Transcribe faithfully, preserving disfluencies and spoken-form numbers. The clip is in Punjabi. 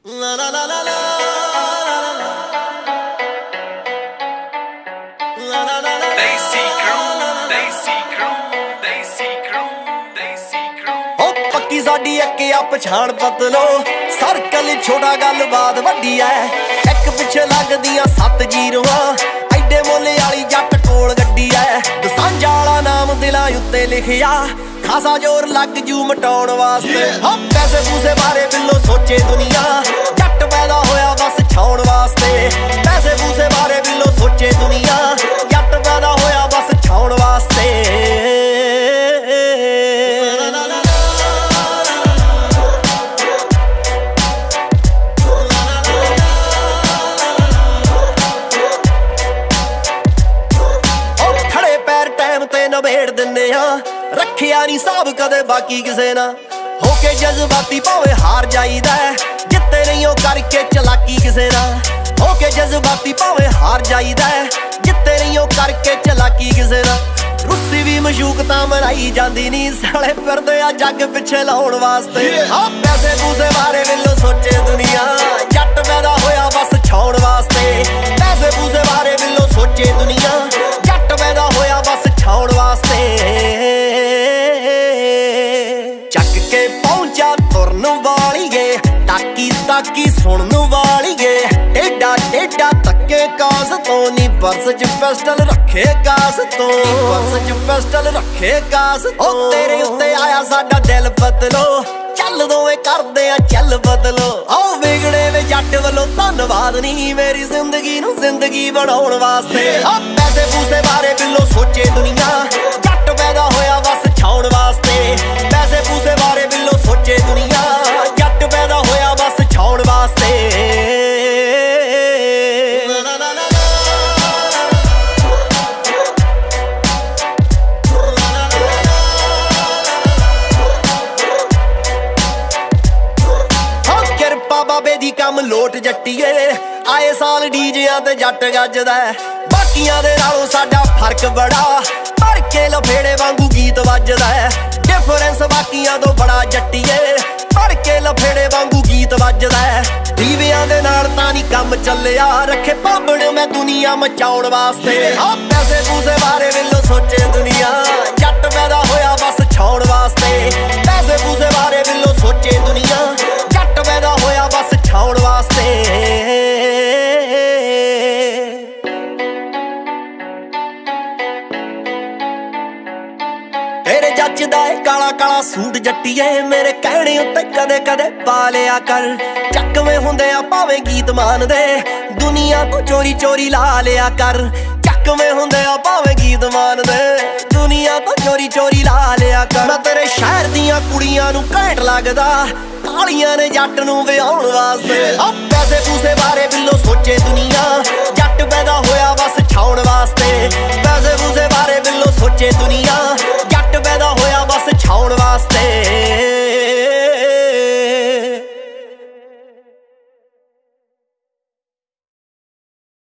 La la la la la la la la la la Desi crew, Desi crew, Desi crew, Desi crew। ओ पक्की साडी एक आ पछाण पतलो सर्कल छोटा गलबात वड्डी ऐ एक पिछे लगदियां सत्त जीरोआं एडे मोले वाली जट कोल गड्डी ऐ दसांझा वाला नाम दिलां उत्ते लिखिया खासा जोर लग जू मटाउण वास्ते हो पैसे पूसे बारे बिल्लो सोचे दुनिया जट पैदा होया बस छाउण वास्ते पैसे पूसे बारे बिल्लो सोचे दुनिया जट पैदा होया बस छाउण वास्ते खड़े पैर टाइम ते नबेड़ दिंदे आ रखिया नहीं साहब कदे बाकी किसे ना होके जज्बाती भावे हार जाईदा जित्ते नहीं हो करके चलाकी किसे ना होके जज्बाती भावे हार जाईदा जित्ते नहीं हो करके चलाकी किसे ना रुस्सी भी मशूकता मनाई जाती नहीं साले फिरदे आ जग पिछे लाउण वास्ते आ पैसे पूसे बारे बिल्लो सोचे दुनिया जट पैदा होया बस छाउण वास्ते पैसे पूसे बारे बिल्लो सोचे दुनिया जट पैदा होया बस छाउण वास्ते ਚੱਕ ਕੇ ਪਹੁੰਚਾ ਤੁਰਨ ਵਾਲੀਏ ਤਾਕੀ ਤਾਕੀ ਸੁਣਨ ਵਾਲੀਏ ਏਡਾ ਏਡਾ ਤੱਕੇ ਕਾਸ ਤੋਂ ਨੀ ਪਰਸ ਚ ਪਿਸਟਲ ਰੱਖੇ ਕਾਸ ਤੋਂ ਪਰਸ ਚ ਪਿਸਟਲ ਰੱਖੇ ਕਾਸ ਤੋਂ ਤੇਰੇ ਉੱਤੇ ਆਇਆ ਸਾਡਾ ਦਿਲ ਬਦਲੋ ਚੱਲ ਦੋਵੇਂ ਕਰਦੇ ਆ ਚੱਲ ਬਦਲੋ ਆਓ ਵਿਗੜੇ ਵੇ ਜੱਟ ਵੱਲੋਂ ਧੰਨਵਾਦ ਨਹੀਂ ਮੇਰੀ ਜ਼ਿੰਦਗੀ ਨੂੰ ਜ਼ਿੰਦਗੀ ਬਣਾਉਣ ਵਾਸਤੇ ਆ ਪੈਸੇ ਪੂਸੇ ਬਾਰੇ ਬਿੱਲੋ ਸੋਚੇ ਦੁਨੀਆ ਜੱਟ ਪੈਦਾ ਹੋਇਆ ਬਸ ਛਾਉਣ ਵਾਸਤੇ ਪੈਸੇ ਪੂਸੇ ਬਾਰੇ ਬਿੱਲੋ ਸੋਚੇ ਦੁਨੀਆ ਜੱਟ ਪੈਦਾ ਹੋਇਆ ਬਸ ਛਾਉਣ ਵਾਸਤੇ ਬਾਬੇ ਦੀ ਕੰਮ ਲੋਟ ਜੱਟੀਏ ਆਏ ਸਾਲ ਡੀਜਿਆਂ ਤੇ ਜੱਟ ਗੱਜਦਾ ਬਾਕੀਆਂ ਦੇ ਨਾਲੋਂ ਸਾਡਾ ਫਰਕ ਬੜਾ ਭਰ ਕੇ ਲਫੇੜੇ ਵਾਂਗੂ ਗੀਤ ਵੱਜਦਾ ਡਿਫਰੈਂਸ ਬਾਕੀਆਂ ਤੋਂ ਬੜਾ ਜੱਟੀਏ ਭਰ ਕੇ ਲਫੇੜੇ ਵਾਂਗੂ ਗੀਤ ਵੱਜਦਾ ਦੀਵਿਆਂ ਦੇ ਨਾਲ ਤਾਂ ਨਹੀਂ ਕੰਮ ਚੱਲਿਆ ਰੱਖੇ ਭਾਂਬੜ ਮੈਂ ਦੁਨੀਆ ਮਚਾਉਣ ਵਾਸਤੇ ਆ ਪੈਸੇ ਪੂਸੇ ਬਾਰੇ ਬਿੱਲੋ ਸੋਚੇ ਦੁਨੀਆ ਜੱਟ ਪੈਦਾ ਹੋਇਆ ਬਸ ਛਾਉਣ ਵਾਸਤੇ ਪੈਸੇ ਪੂਸੇ ਬਾਰੇ ਬਿੱਲੋ ਸੋਚੇ ਦੁਨੀਆ ਜੱਟ ਪੈਦਾ ਹੋਇਆ ਬਸ ਛਾਉਣ ਵਾਸਤੇ ਤੇਰੇ ਜੱਜਦਾ ਏ ਕਾਲਾ ਕਾਲਾ ਸੂਟ ਜੱਟੀਏ ਮੇਰੇ ਕਹਿਣੇ ਉੱਤੇ ਕਦੇ ਕਦੇ ਪਾ ਲਿਆ ਕਰ ਚੱਕਵੇਂ ਹੁੰਦੇ ਆ ਭਾਵੇਂ ਗੀਤ ਮਾਨਦੇ ਦੁਨੀਆ ਤੋਂ ਚੋਰੀ ਚੋਰੀ ਲਾ ਲਿਆ ਕਰ ਚੱਕਵੇਂ ਹੁੰਦੇ ਆ ਭਾਵੇਂ ਗੀਤ ਮਾਨਦੇ ਦੁਨੀਆ ਤੋਂ ਚੋਰੀ ਚੋਰੀ ਲਾ ਲਿਆ ਕਰ ਮੈਂ ਤੇਰੇ ਸ਼ਹਿਰ ਦੀਆਂ ਕੁੜੀਆਂ ਨੂੰ ਘੈਂਟ ਲੱਗਦਾ ਕਾਲੀਆਂ ਨੇ ਜੱਟ ਨੂੰ ਵਿਆਹੁਣ ਵਾਸਤੇ ਆ ਪੈਸੇ ਪੂਸੇ ਬਾਰੇ ਬਿੱਲੋ ਸੋਚੇ ਦੁਨੀਆ ਜੱਟ ਪੈਦਾ ਹੋਇਆ ਬਸ ਛਾਉਣ ਵਾਸਤੇ ਪੈਸੇ ਪੂਸੇ ਬਾਰੇ ਬਿੱਲੋ ਸੋਚੇ ਦੁਨੀਆ